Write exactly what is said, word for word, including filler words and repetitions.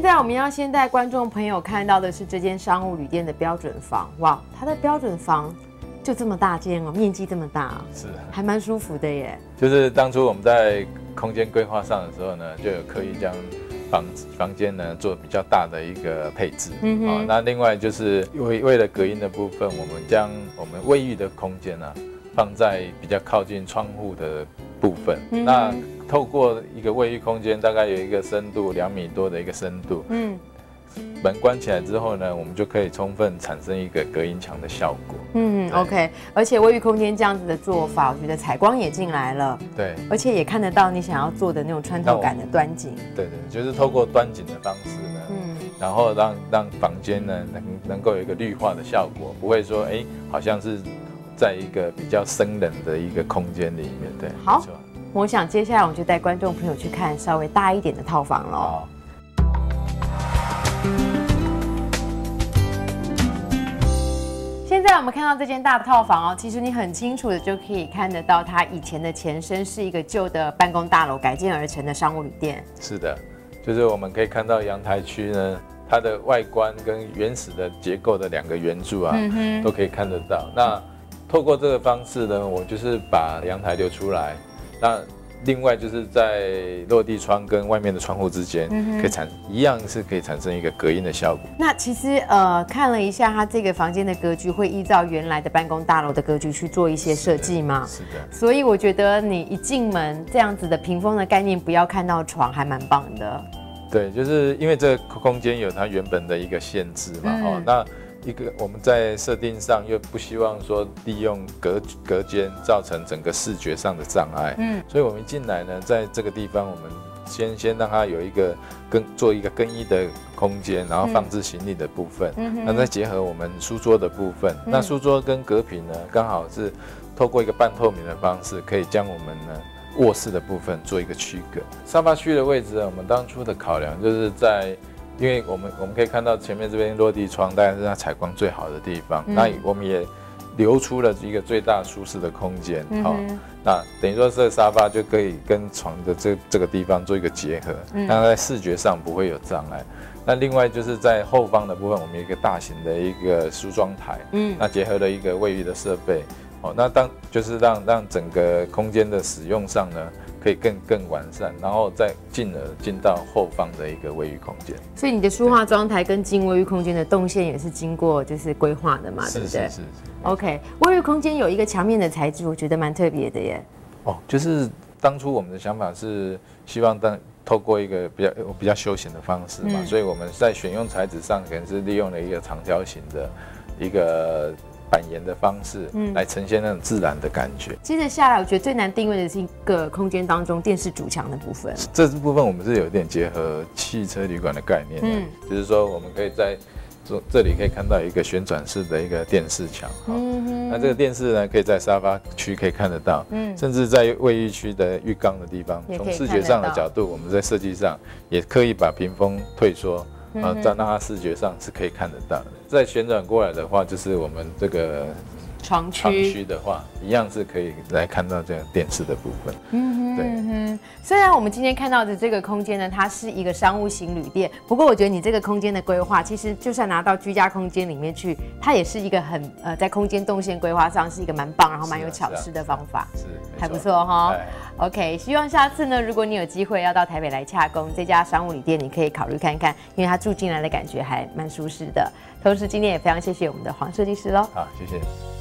在我们要先带观众朋友看到的是这间商务旅店的标准房。哇，它的标准房就这么大间哦，面积这么大， 是还蛮舒服的耶。 就是当初我们在空间规划上的时候呢，就有刻意将房房间呢做比较大的一个配置。嗯哼、哦，那另外就是为为了隔音的部分，我们将我们卫浴的空间呢、啊、放在比较靠近窗户的部分。嗯、那透过一个卫浴空间，大概有一个深度两米多的一个深度，嗯，门关起来之后呢，我们就可以充分产生一个隔音墙的效果。嗯 ，OK， 而且卫浴空间这样子的做法，我觉得采光也进来了， 对， 而且也看得到你想要做的那种穿透感的端景。 对对，就是透过端景的方式呢，嗯，然后让让房间呢能能够有一个绿化的效果，不会说哎，好像是在一个比较生冷的一个空间里面。对， 好。我想接下来我们就带观众朋友去看稍微大一点的套房喽。现在我们看到这间大套房哦，其实你很清楚的就可以看得到，它以前的前身是一个旧的办公大楼改建而成的商务旅店。 是的，就是我们可以看到阳台区呢，它的外观跟原始的结构的两个圆柱啊，嗯、都可以看得到。那透过这个方式呢，我就是把阳台留出来。那另外就是在落地窗跟外面的窗户之间，嗯、可以产一样是可以产生一个隔音的效果。 那其实呃看了一下，它这个房间的格局会依照原来的办公大楼的格局去做一些设计吗？ 是的。是的。 所以我觉得你一进门这样子的屏风的概念，不要看到床，还蛮棒的。 对，就是因为这个空间有它原本的一个限制嘛，嗯、哦那。一个我们在设定上又不希望说利用隔隔间造成整个视觉上的障碍，嗯，所以我们一进来呢，在这个地方我们先先让它有一个更做一个更衣的空间，然后放置行李的部分，嗯，那再结合我们书桌的部分，嗯、那书桌跟隔屏呢，刚好是透过一个半透明的方式，可以将我们呢卧室的部分做一个区隔。沙发区的位置呢，我们当初的考量就是在。因为我们我们可以看到前面这边落地窗，大概是它采光最好的地方。嗯、那我们也留出了一个最大舒适的空间。好、嗯哦，那等于说这个沙发就可以跟床的这这个地方做一个结合，让它在视觉上不会有障碍。那另外就是在后方的部分，我们有一个大型的一个梳妆台，嗯，那结合了一个卫浴的设备。哦，那当就是让让整个空间的使用上呢。可以更更完善，然后再进而进到后方的一个卫浴空间。 所以你的书画妆台跟进卫浴空间的动线也是经过就是规划的嘛，对不对？ 是是是。 OK， 卫浴空间有一个墙面的材质，我觉得蛮特别的耶。 哦，就是当初我们的想法是希望当透过一个比较比较休闲的方式嘛，嗯、所以我们在选用材质上可能是利用了一个长条形的一个。板岩的方式来呈现那种自然的感觉。嗯、 接着下来，我觉得最难定位的是一个空间当中电视主墙的部分。 这部分我们是有点结合汽车旅馆的概念的，嗯、就是说我们可以在这里可以看到一个旋转式的一个电视墙。嗯、那这个电视呢，可以在沙发区可以看得到，嗯、甚至在卫浴区的浴缸的地方，从视觉上的角度，我们在设计上也刻意把屏风退缩。啊，这样让它视觉上是可以看得到的。再旋转过来的话，就是我们这个床区床区的话，一样是可以来看到这个电视的部分。嗯哼，对。 嗯哼，虽然我们今天看到的这个空间呢，它是一个商务型旅店，不过我觉得你这个空间的规划，其实就算拿到居家空间里面去，它也是一个很呃，在空间动线规划上是一个蛮棒，然后蛮有巧思的方法， 是， 还不错哈。OK， 希望下次呢，如果你有机会要到台北来洽公，这家商务旅店你可以考虑看看，因为它住进来的感觉还蛮舒适的。同时，今天也非常谢谢我们的黄设计师喽。 好，谢谢。